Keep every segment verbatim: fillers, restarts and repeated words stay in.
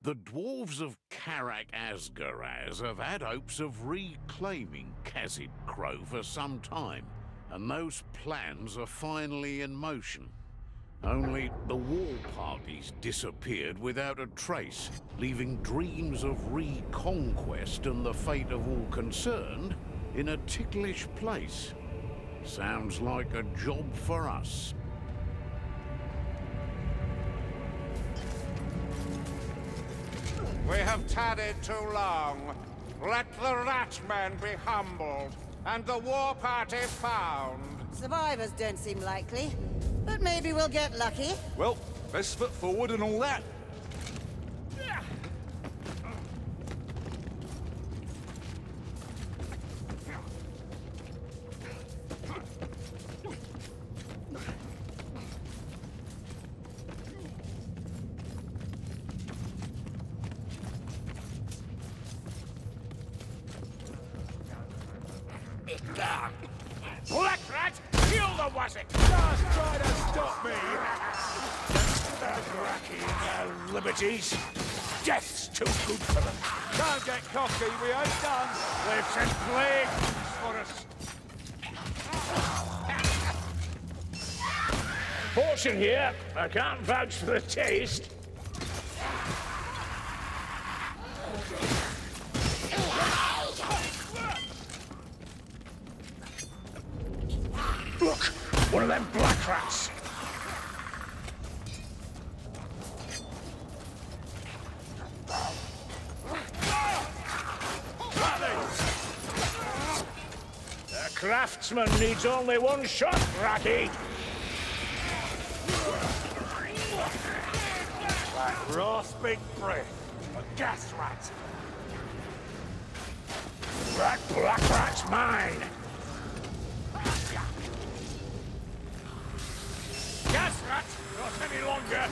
The dwarves of Karak Azgaraz have had hopes of reclaiming Khazid Kro for some time, and those plans are finally in motion. Only the war parties disappeared without a trace, leaving dreams of reconquest and the fate of all concerned in a ticklish place. Sounds like a job for us. We have tarried too long. Let the Ratmen be humbled, and the war party found. Survivors don't seem likely, but maybe we'll get lucky. Well, best foot forward and all that. Black Rat, kill the Wazzik! Just try to stop me! Cracky uh, liberties. Death's too good for them. Don't get cocky, we ain't done. They've sent plagues for us. Portion here. I can't vouch for the taste. Look! One of them black rats! The craftsman needs only one shot, Racky! Like rasping breath. A gas rat. That black rat's mine! Gas rat! Not any longer!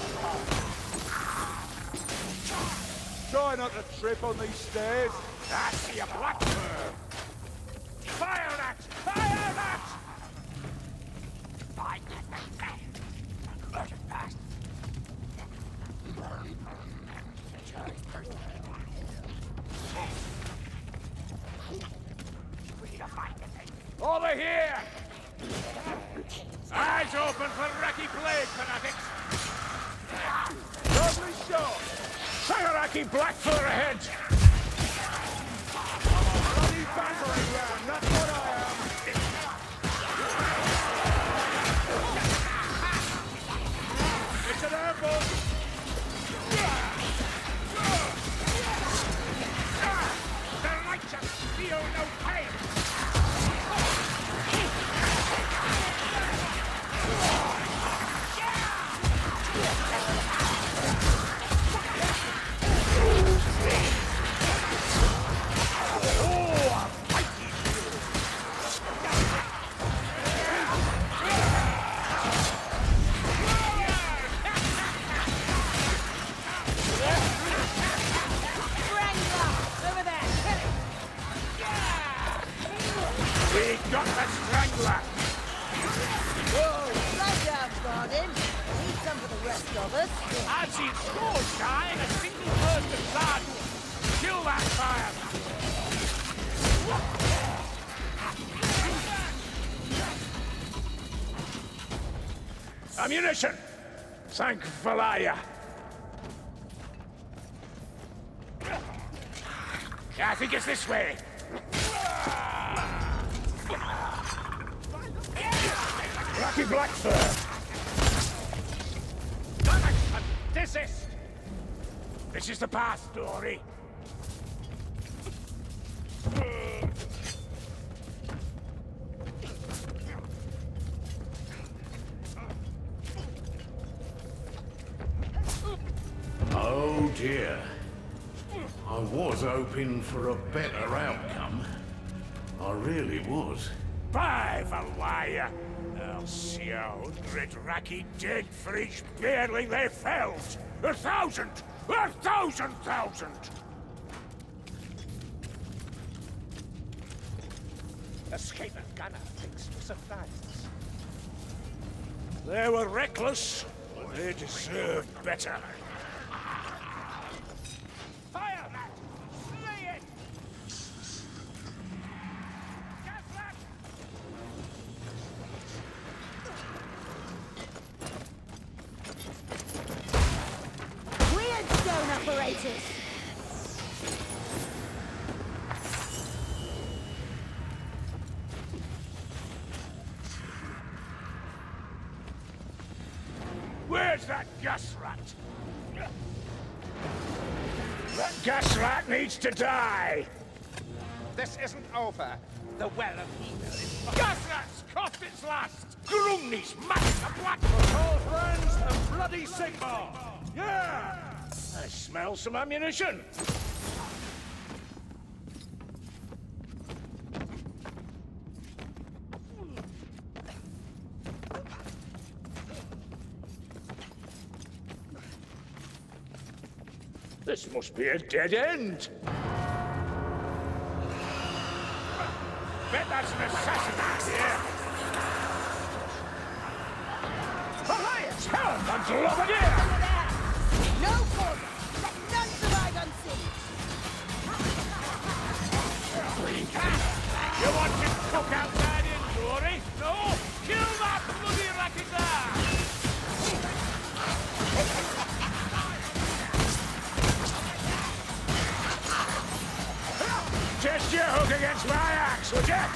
Try not to trip on these stairs. I see a black fur! Fire rat! Fire rat! Over here! Eyes open for Raki Plague fanatics! Lovely shot! Sagaraki black fur ahead! Bloody battering ram, that's what I am! It's an ambush! The righteous feel no pain! We got the strangler! Whoa, slow down, Guardian. Need some for the rest of us. I've seen scores die in a single burst of blood! Kill that fire! Ammunition! Thank Valaya! I think it's this way. Lucky black fur! Desist! This is the path, Dory. Oh dear. I was hoping for a better outcome. I really was. By Valaya! I'll see a hundred Raki dead for each beardling they felled! A thousand! A thousand thousand! The Skaven gunner thinks to surprise us. They were reckless, but they deserved better. traitors! Where's that gas rat? That gas rat needs to die! This isn't over. The well of evil is... Gas rat's cost its last! Grumney's massed a black for all friends and bloody Sigmar! Yeah! I smell some ammunition! This must be a dead end! Bet that's an assassin out here! Alliance! Helm and Lobadier! No quarter! Let none survive unseen! You want to cook outside in glory? No? Kill that bloody racketeer! Test your hook against my axe, would you?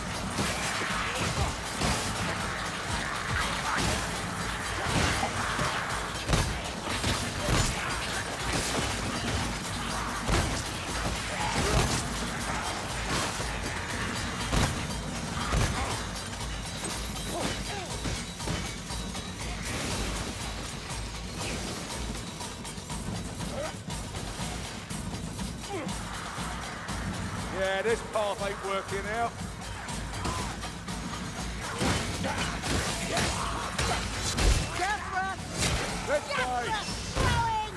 Yeah, this path ain't working out. Gas Let's rat go. flowing!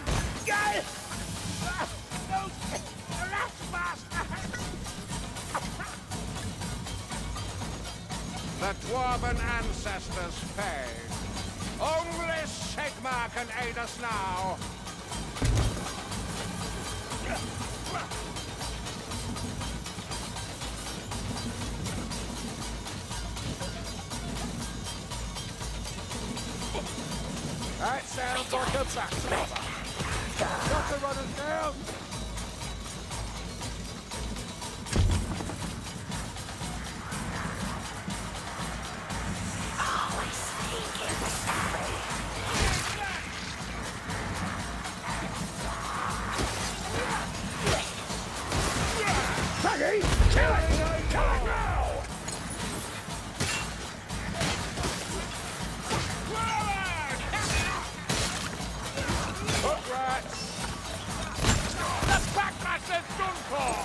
The Dwarven ancestors fade. Only Sigmar can aid us now. That sounds like a backstabber. Got to run us down. Maggie! Kill it! Kill it now! Hook rats! The Packmaster's done for!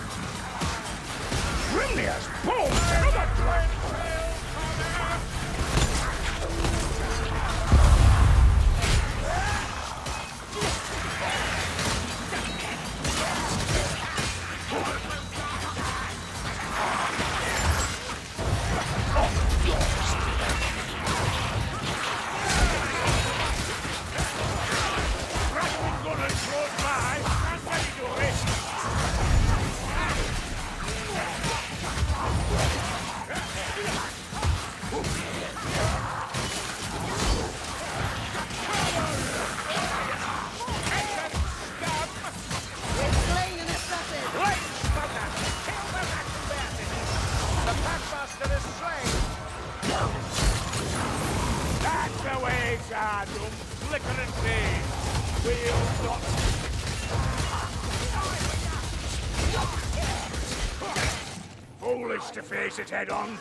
Grimly has balls to the dwarf! Foolish to face it head on.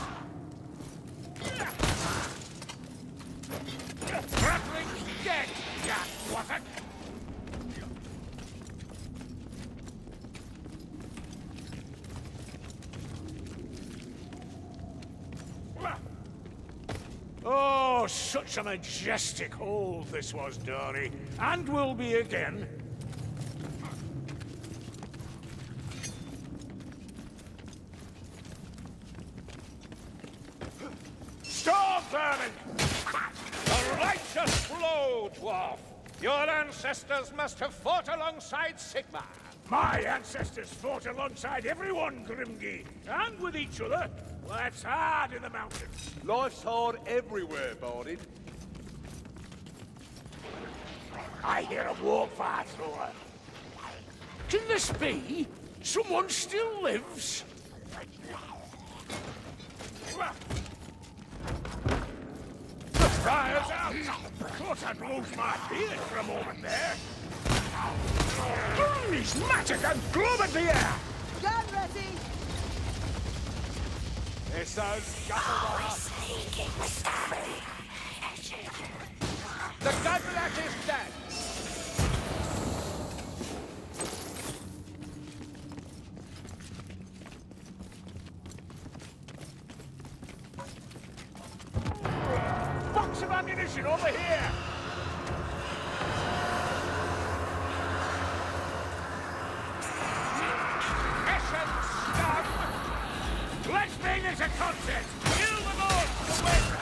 Rattling's dead, Jack Watson. Oh, such a majestic hold this was, Dory. And will be again. Storm vermin! The righteous flow, dwarf! Your ancestors must have fought alongside Sigmar. My ancestors fought alongside everyone, Grimgi, and with each other. Life's hard in the mountains. Life's hard everywhere, Bardin. I hear a warfare thrower. Can this be? Someone still lives? The fire's out! Thought I'd lose my beard for a moment there. He's magic and gloom at the air! Gun ready! It's those gutters. The counterattack is dead! Box of ammunition over here! Mission stun! Let's bring this a contest! Kill the lords to win!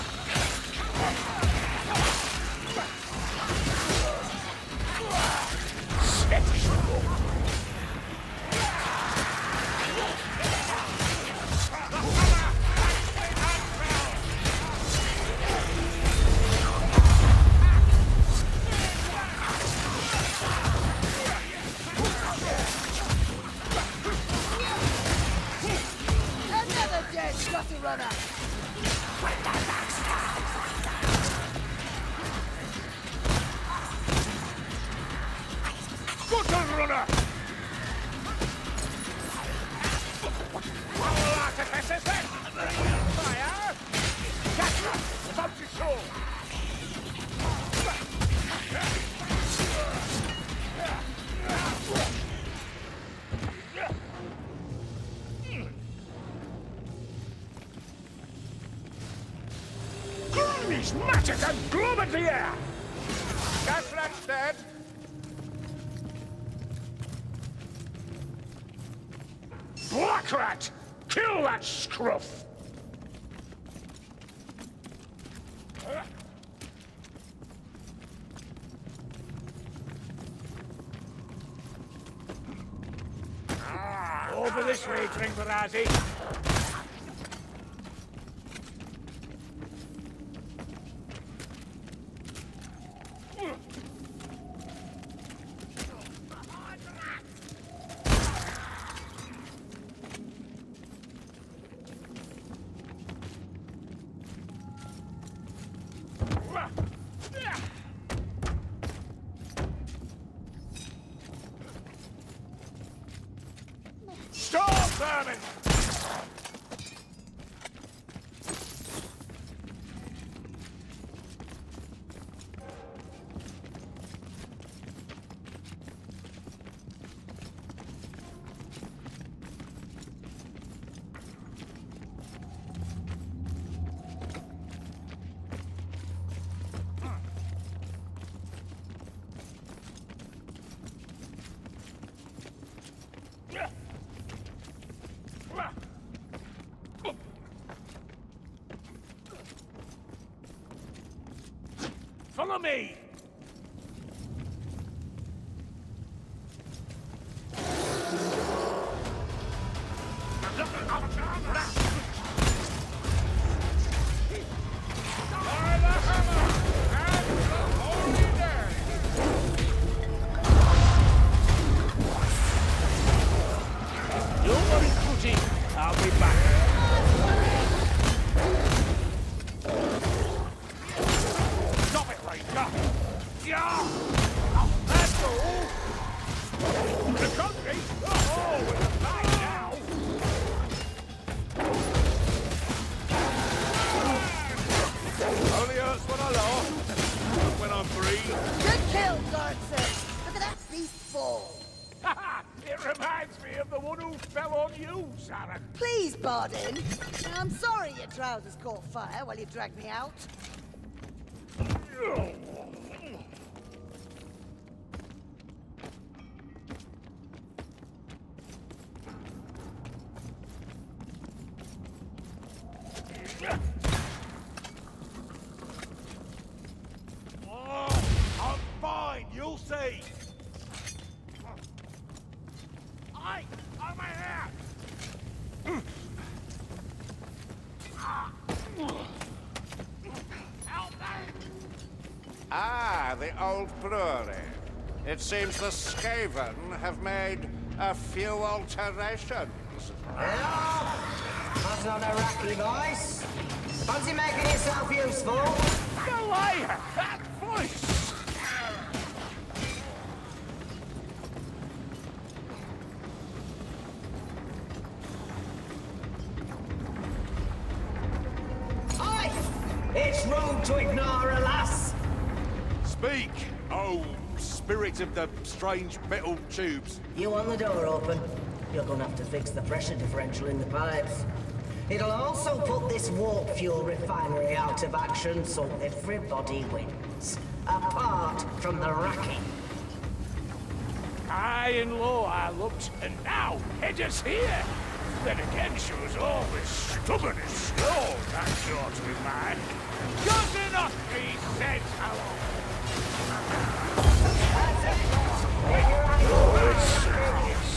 Another dead gutter runner! Gutter runner! All artificers then! Fire! Catch! About your soul! He's magic and gloom at the air! Gas rat's dead. Black rat! Kill that scruff! Over this way, Tringvarazi. Storm vermin! Follow me! Don't worry, Cootie. I'll be back. Stop it, Ranger! Yeah! That's all! The country? Oh, it's a fight now! Only hurts when I laugh. Not when I'm free. Good kill, Dwarfen! Look at that beast fall! Haha! It reminds me of the one who fell on you, Saren. Please, Bardin. I'm sorry your trousers caught fire while you dragged me out. Oh, I'm fine, you'll see. Aye! On my hair! Ah, the old brewery. It seems the Skaven have made a few alterations. Hello! That's not a Iraqi voice. Fancy making yourself useful? No way! That voice! Oi! It's rude to ignore a lass. Speak, oh spirit of the strange metal tubes. You want the door open? You're gonna have to fix the pressure differential in the pipes. It'll also put this warp fuel refinery out of action, so everybody wins. Apart from the racking. High and low I looked, and now Hedda's here. Then again, she was always stubborn and slow, that sort of man. Good enough, he says hello. Oh, it's serious.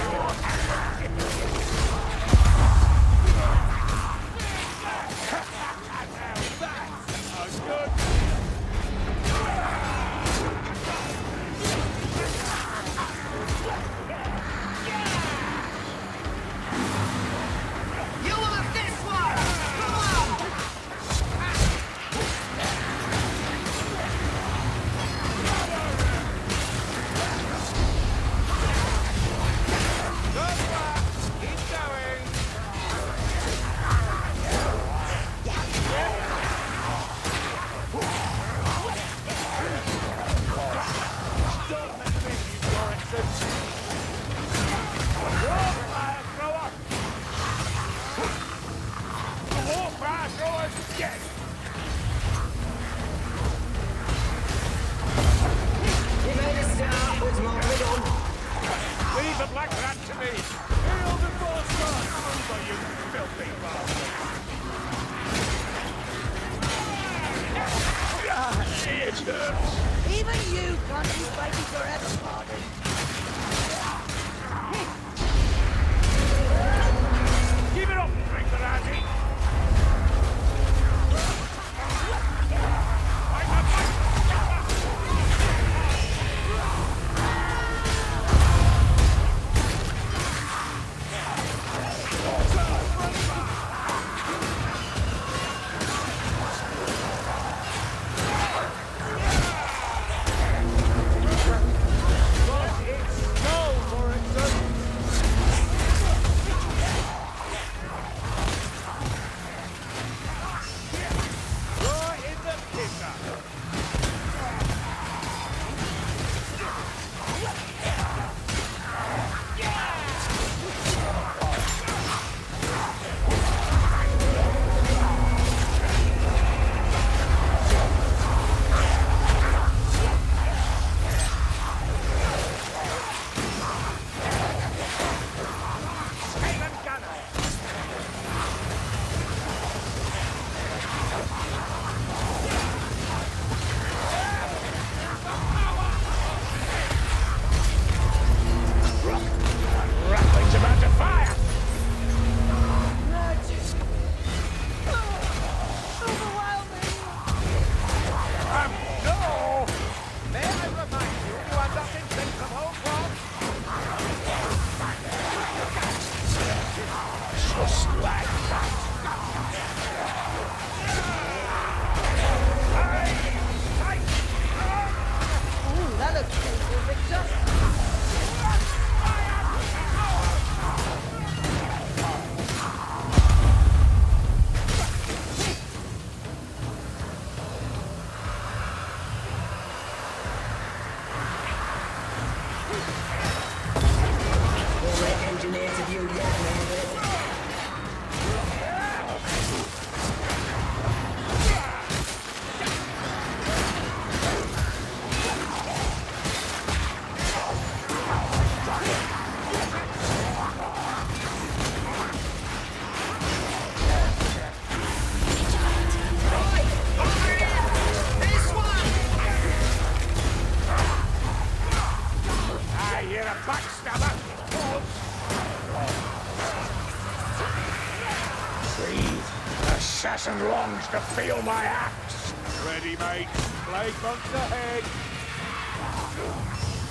Even you can't keep fighting forever, pardon. Keep it up, Ringarati! Assassin longs to feel my axe. Ready, mate. Blade monks ahead.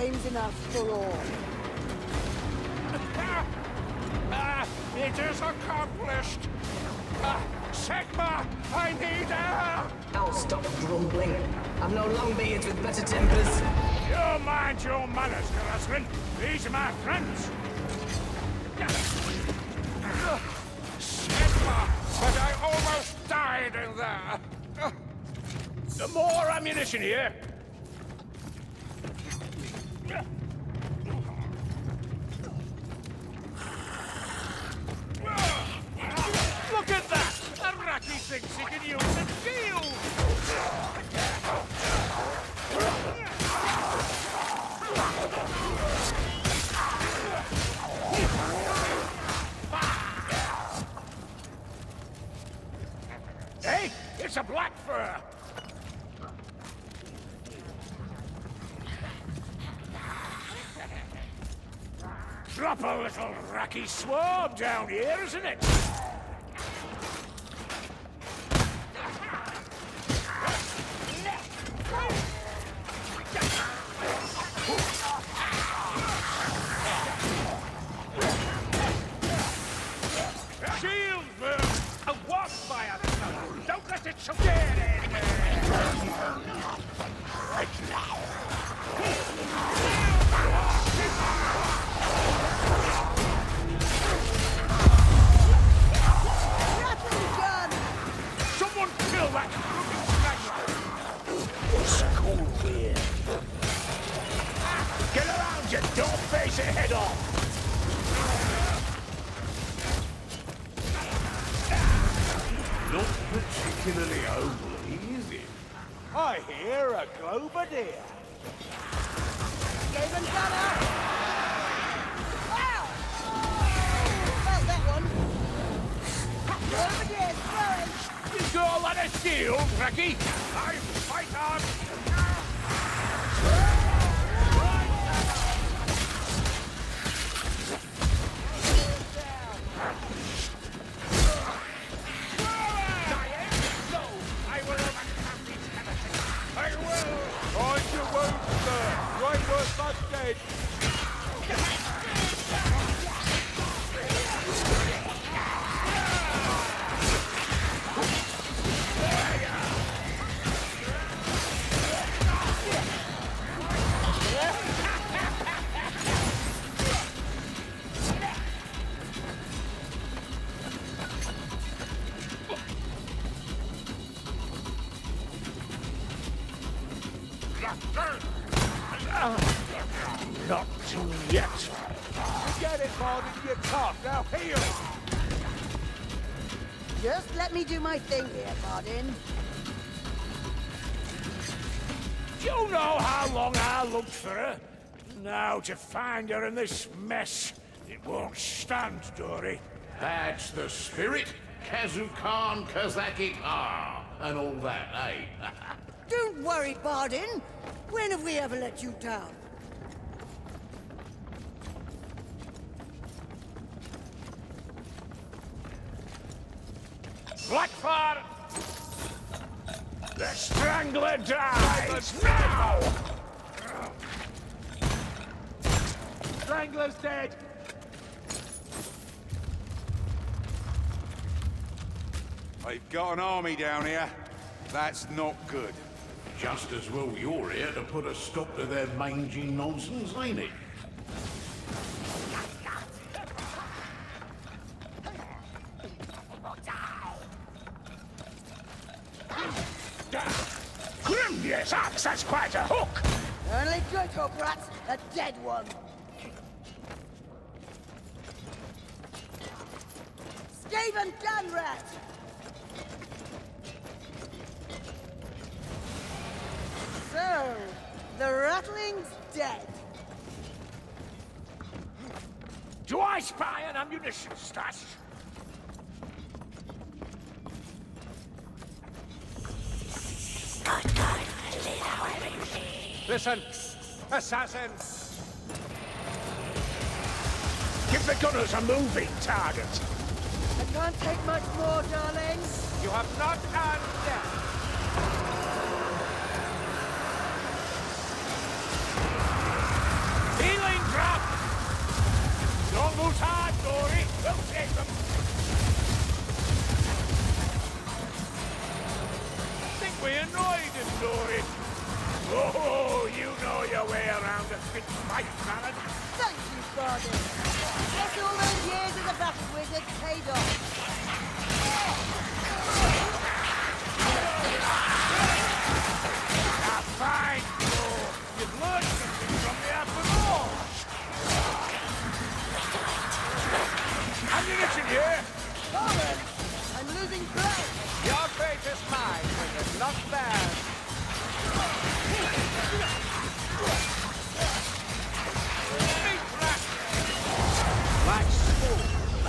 Flames enough for all. Ah, it is accomplished. Ah, Sigma, I need help. I'll stop grumbling. I'm no long beings with better tempers. You mind your manners, Karak. These are my friends. Sigma, but I almost died in there. The more ammunition here. Look at that! Araki thinks he can use the shield! Hey, it's a black fur! Drop a little racky swab down here, isn't it? Shield burn! A wildfire! Don't let it show dead in! Right now! Someone kill that crooked School weird. Get around you! Don't face it head on! Not particularly ugly, is it? I hear a Globadier. Skaven gunner! Wow! Felt that one. Over there, throwing. You got that a shield, Racky? I fight on! Mind your wounds, sir. Right worth not dead. Not yet. Forget it, Martin. You're tough. Now heal. Just let me do my thing here, Martin. Do you know how long I looked for her? Now to find her in this mess, it won't stand, Dory. That's the spirit. Kazukan Kazakikar and all that, eh? Don't worry, Bardin. When have we ever let you down? Blackfire! The Strangler dies now! Strangler's dead. They've got an army down here. That's not good. Just as well you're here to put a stop to their mangy nonsense, ain't it? Grimness axe, that's quite a hook! Only Draco Brat's a dead one. Skaven gun rat! So, the rattling's dead. Do I spy an ammunition stash? Good, good. Lead our way. Listen, assassin. Give the gunners a moving target. I can't take much more, darling. You have not earned death. we annoyed and Dory? Oh, you know your way around a big fight, Baron. Thank you, Bardin. Guess all those years as a battle wizard paid off. Ah, fine, Kro. You've learned something from me after all. Ammunition here. Forward! I'm losing ground. Your fate is mine, wizard, not theirs. Like smoke.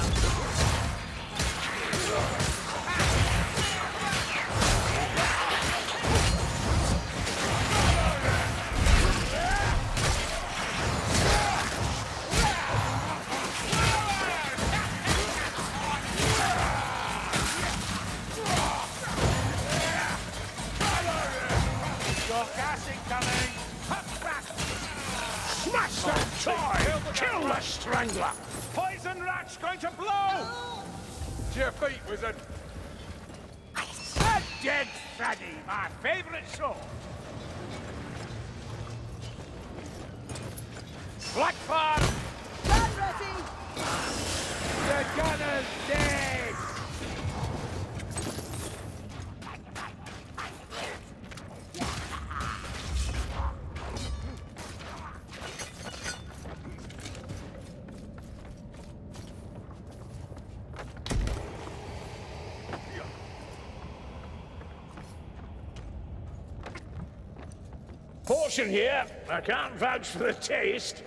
Smash that toy! Kill the strangler! Poison rat's going to blow! To your feet, wizard! A dead fatty, my favourite sword! Blackfire! Gun ready! The gunner's dead! Portion here. I can't vouch for the taste.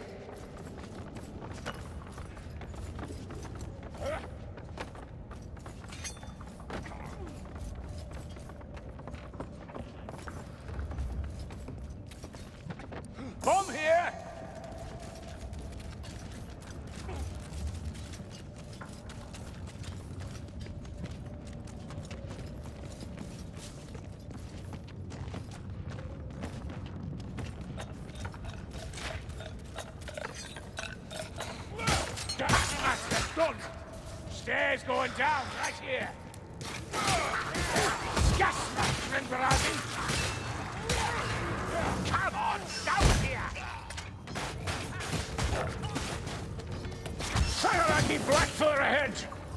Bomb here! Done! Stairs going down right here! Gas mask, Renberati! Come on, down here! Sagaraki Blackfur ahead!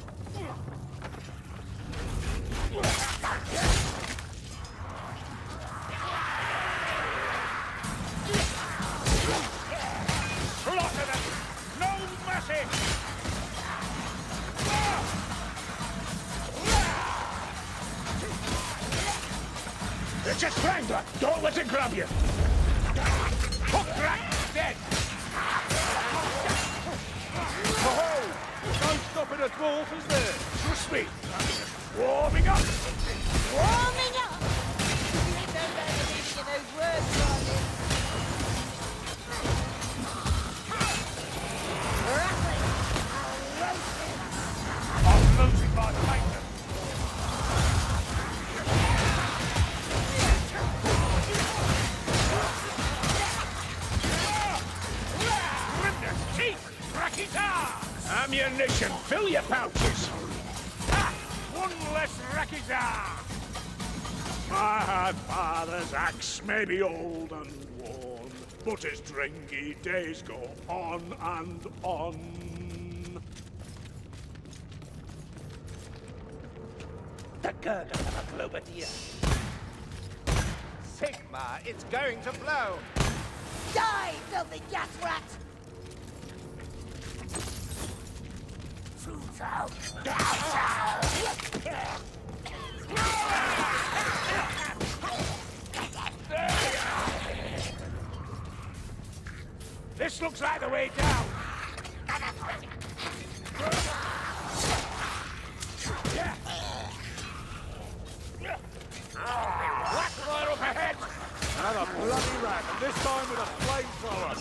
Slaughter them! No mercy! It's a strangler! Don't let it grab you! Hook rat! Dead! Oh-ho! No stopping a dwarf, is there? Trust me! Warming up! Warming up! You ain't no better than reading in those words, Bardin. Rattling! I'll roast him! I'm losing my fighter! Ammunition, fill your pouches! Ah, one less Rakizar! My father's axe may be old and worn, but his dringy days go on and on. The gurgle of a Globadia. Sigma, it's going to blow. Die, filthy gas rat! This looks like the way down. Blackfire up ahead! Another bloody rat, and this time with a flamethrower.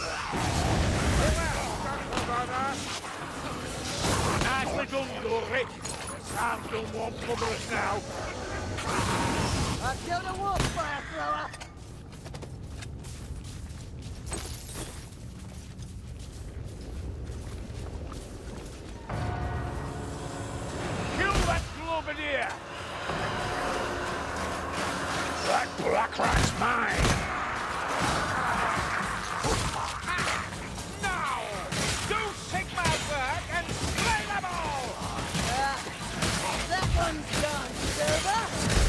Nicely done, Dory. Sam's done won't cover us now. I've killed a wolf, fire thrower! Kill that Globadia! That rat's mine! Now! Do Sigma work and slay them all! Uh, that one's gone, Silver.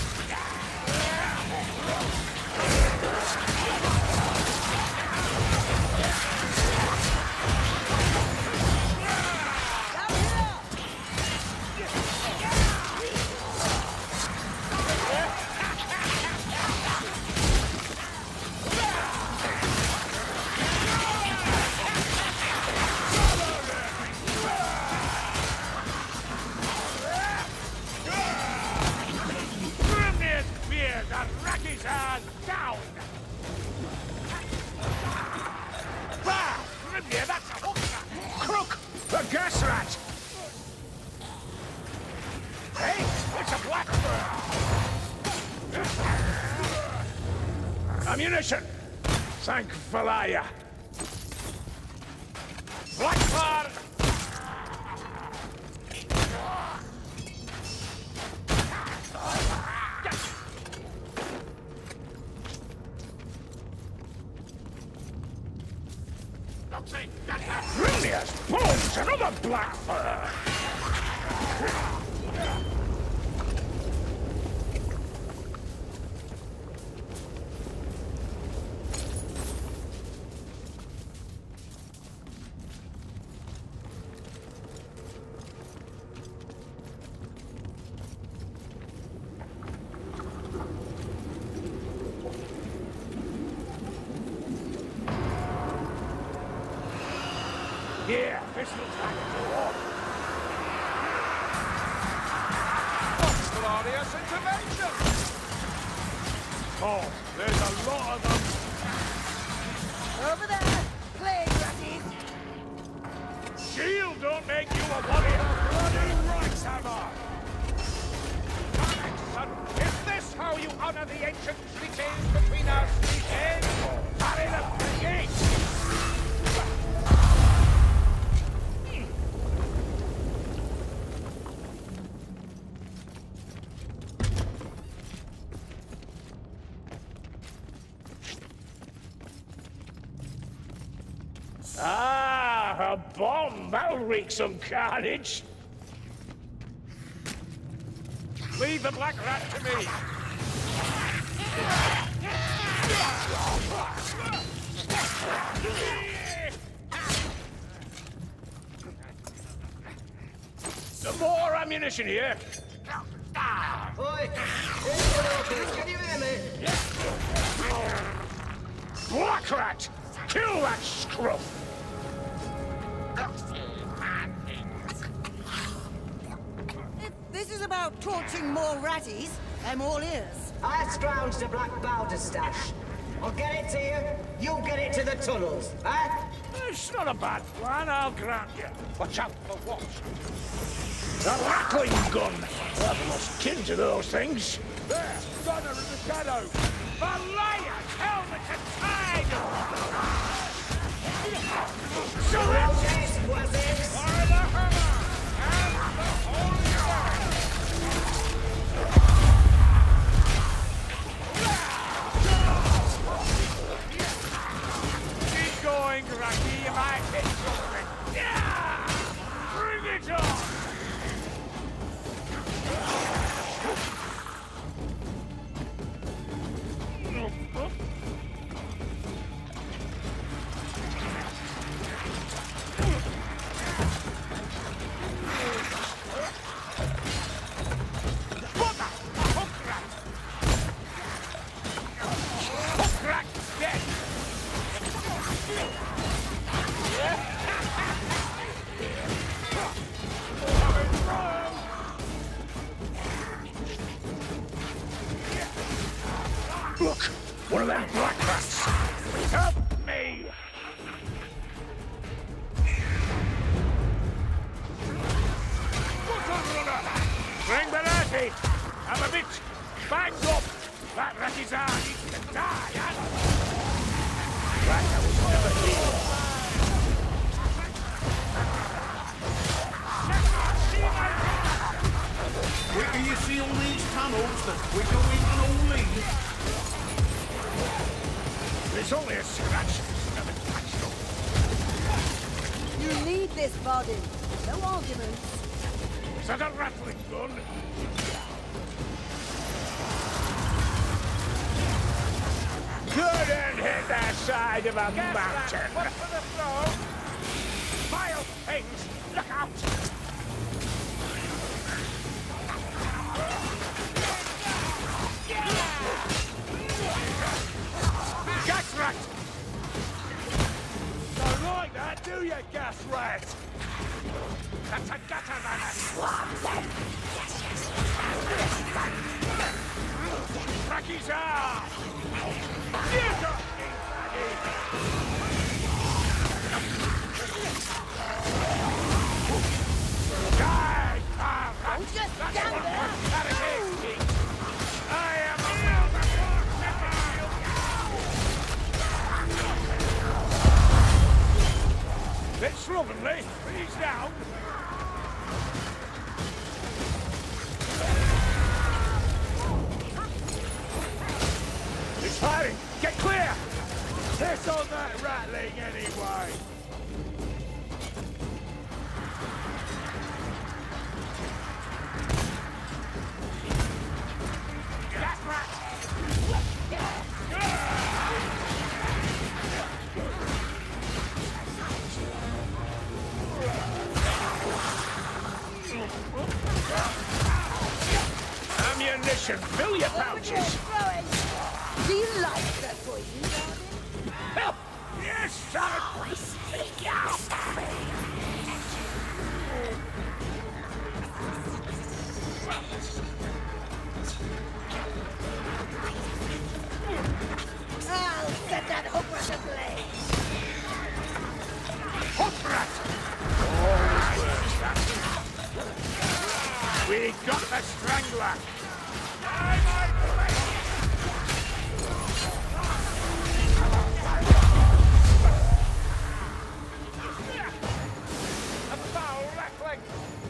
Ammunition! Thank Valaya! Blackfire! Brilliant! Bones! Another Blackfire! Here, this looks like a door. What's glorious intervention? Oh, there's a lot of them. Over there, plague ratties. Shield don't make you a warrior. Bloody rights hammer. Son, is this how you honor the ancient treaties between us three kings? Hurry the gate! Ah, a bomb! That'll wreak some carnage! Leave the black rat to me. Some more ammunition here. Oi! Infidels, can you hear me? Black rat! Kill that scruff! If this is about torching more ratties, I'm all ears. I scrounged a black powder stash. I'll get it to you, you get it to the tunnels, eh? It's not a bad plan, I'll grant you. Watch out for what? The rattling gun! I've lost kin to those things. There! Gunner in the shadow! Valaya! Helmet and tide! Okay, Squazzix! For the hammer! And the holy sword! Keep going, Rocky! You might hit something! Yeah! Bring it on! Look! One of them black rats! Help me! Bring Berardi! I'm a bit banged up! That Rakizar needs to die, huh? That I was never here! Quicker you seal these tunnels, the quicker we can all leave. It's only a scratch. You need this body. No arguments. Is that a rattling gun? Couldn't hit that side of a Guess mountain. that. What's for the throw? Vile things! Look out! Gas rat! Don't like that, do you, gas rat? That's a gutter runner! Yes, yes. Crack his arm! You got me, Die, Karak! Don't just stand there! I am a real Bit slovenly, but he's down. He's firing! Get clear! Piss on that rattling anyway! Gas rat! Ammunition! Fill your pouches! Do you like that poison, darling? Help! Yes, son! I'll set that hook rat ablaze. Hot rat! Always works, that. We got the strangler! A foul rattling!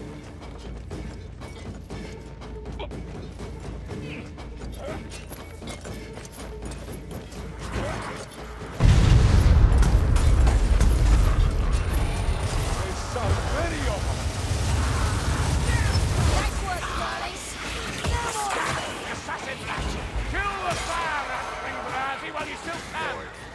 There's so many of them! Nice work, darling. No more. Assassin rat! Kill the fire rattling variety while you still can!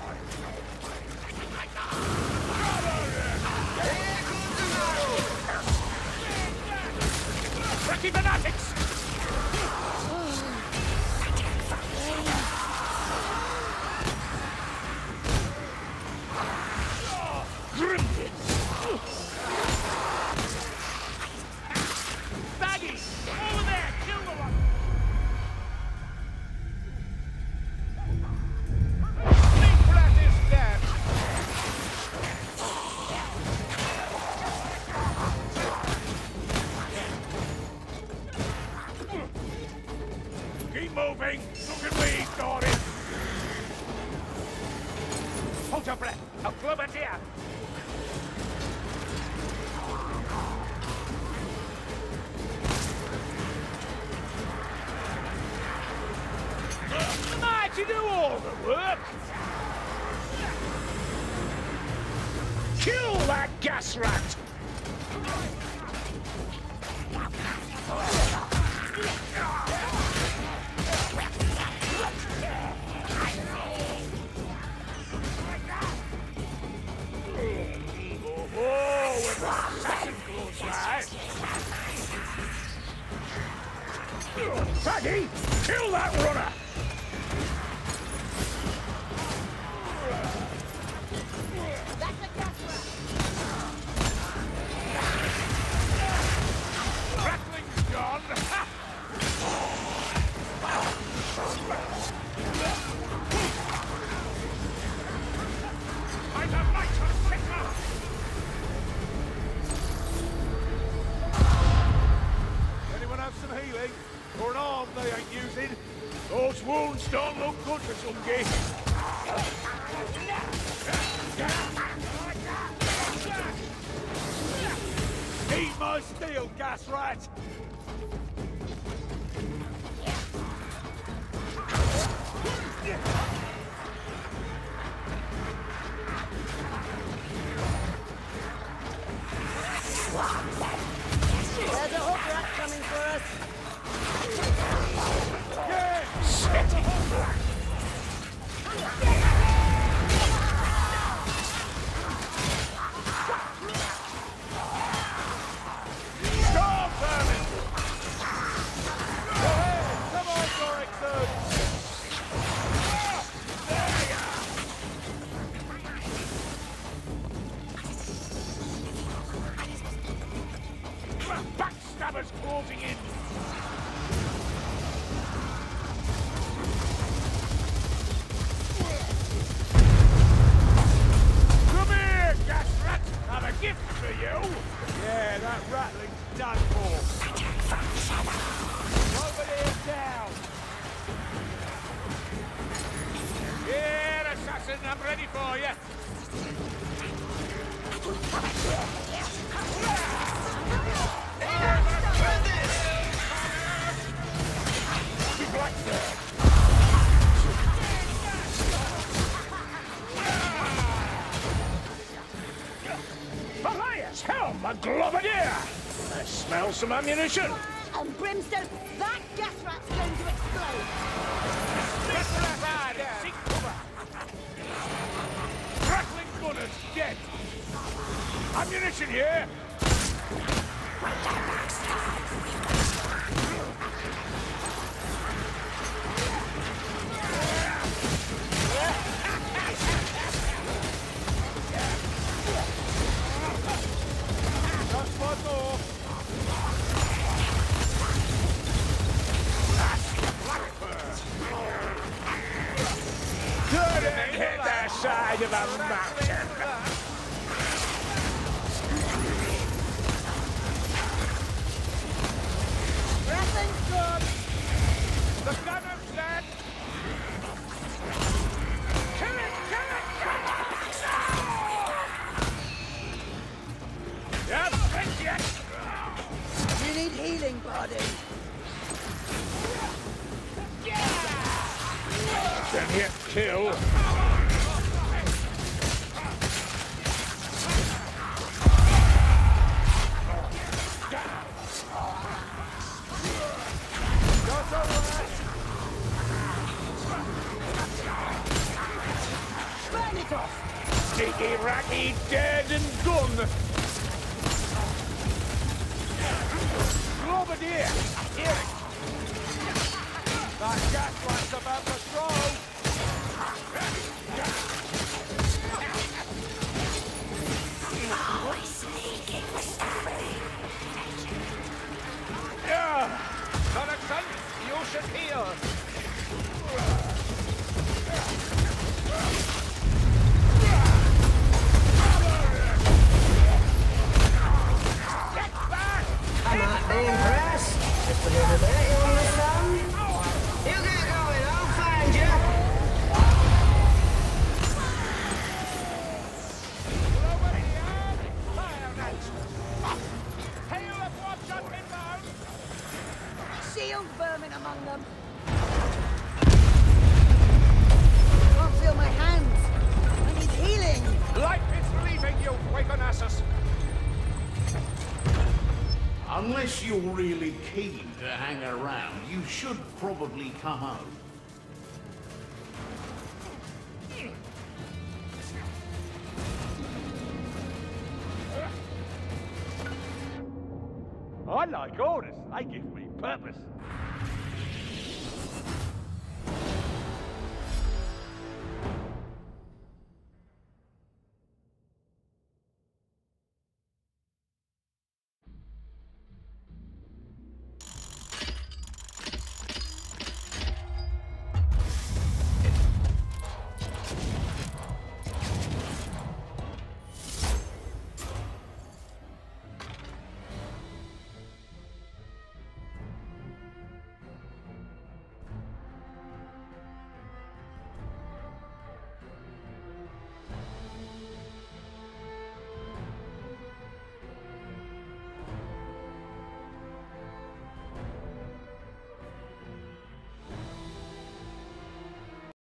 Ricky fanatics! Baggy! Over there! Kill the one! Big rat is dead! Keep moving! Look at me, Dory! Hold your breath! I'll club it here! Might you do all the work? Kill that gas rat! Oh, with the assassin close by! Baggy, kill that runner! That's a gas rat. Rattling's gone! Ha! I'm the light of Sigma! Anyone have some healing? Or an arm they ain't using? Those wounds don't look good for some geese. Eat my steel, gas rat! Listen, I'm ready for you. Elias, helm, a globadier! I smell some ammunition. And brimstone, that gas rat's going to explode. Seek cover. Crackling gunners dead. Ammunition here. Couldn't hit the side of a mountain. Nothing's good. The gunner's dead. Kill it, kill it, kill it! Yep, thank you. You need healing, buddy. Then hit kill. Burn it off. Sneaky Racky dead and gone. Globadier, I hear it. That gas light's about to throw. Yeah. Connection, you should heal. Get back! I might be impressed. Just a little bit, you understand? You get going, I'll find you. Shield vermin among them. Can't feel my hands. I need healing. Life is leaving you, Wagonassus. Unless you're really keen to hang around, you should probably come home. I like orders. They give me purpose.